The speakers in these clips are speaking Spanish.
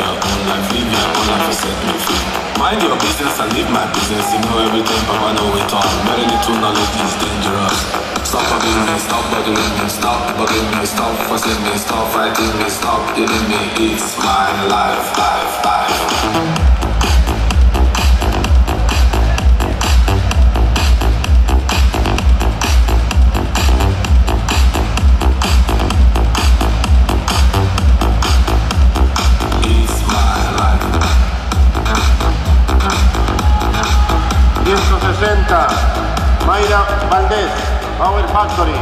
your own life, live your own life and set me free. Mind your business and live my business. You know everything, but I know it all. Very little knowledge is dangerous. Stop bugging me, stop bugging me, stop bugging me, stop fussing me, stop fighting me, stop killing me. It's my life, life, life. Mayra Valdés, Power Factory.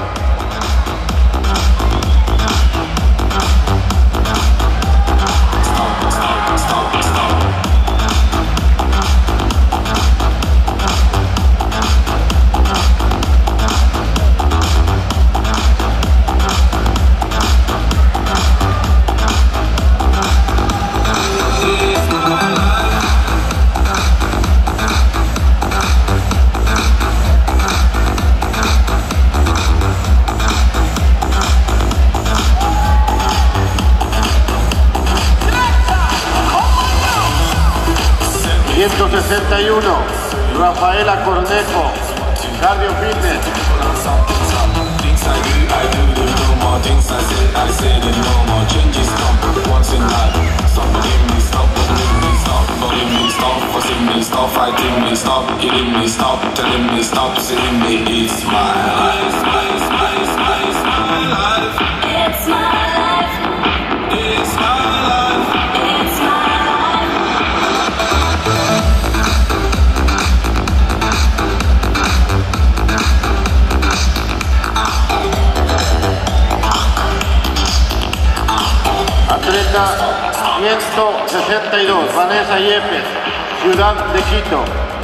Rafaela Cornejo, Cardio Fitness. Things I do no more. Things I say, no more. Changes come once in life. Stop bugging me, stop bugging me, stop bugging me, stop fussing me, stop fighting me, stop killing me, stop telling me, stop saying me. It's my life, it's my life, it's my life, it's my life, it's my life, it's my life. Atleta 162, Vanessa Yepes, Ciudad de Quito.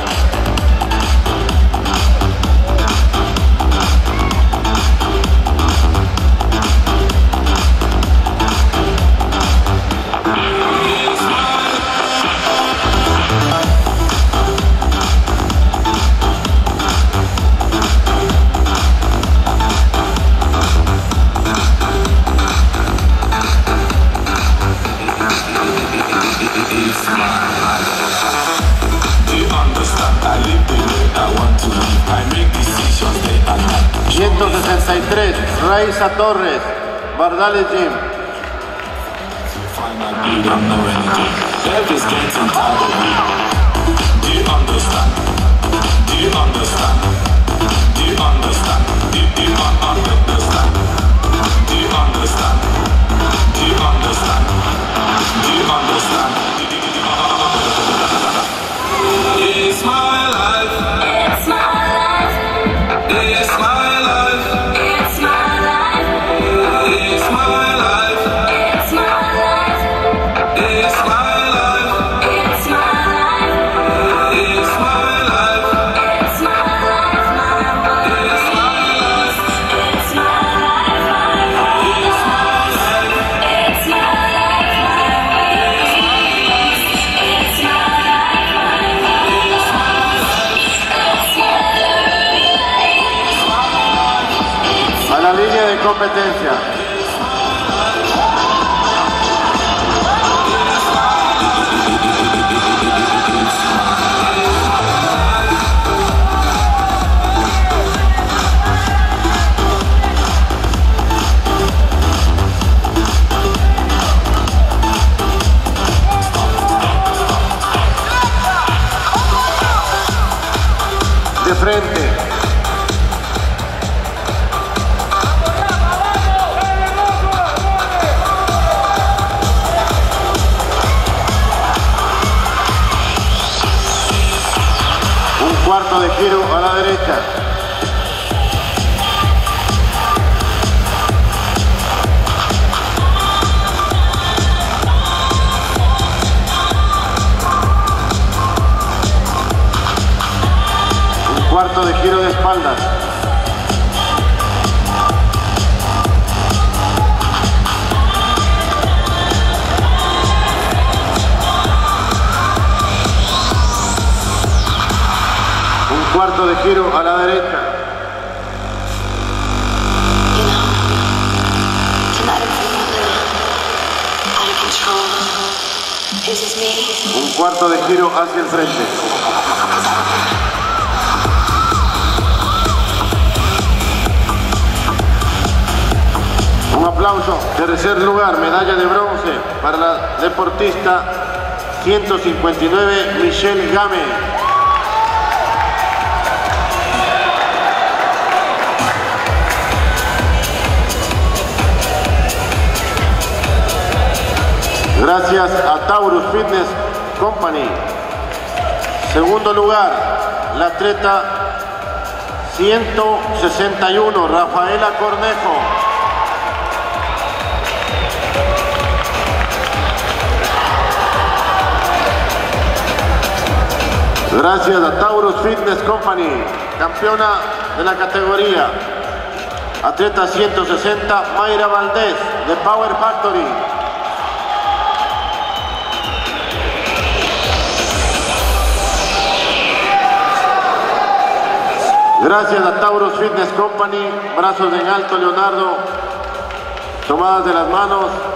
It's my life. 163, Raiza Torres, Bardales Gym. It's my life. It's my life. It's my life. It's my life. It's my life. It's my life. It's my life. It's my life. It's my life. It's my life. It's my life. It's my A la línea de competencia. De frente. Un cuarto de giro a la derecha. Cuarto de giro de espaldas. Un cuarto de giro a la derecha. Un cuarto de giro hacia el frente. Un aplauso. Tercer lugar, medalla de bronce para la deportista 159, Michelle Game. Gracias a Taurus Fitness Company. Segundo lugar, la atleta 161, Rafaela Cornejo. Gracias a Taurus Fitness Company, campeona de la categoría. Atleta 160, Mayra Valdés, de Power Factory. Gracias a Taurus Fitness Company, brazos en alto, Leonardo, tomadas de las manos.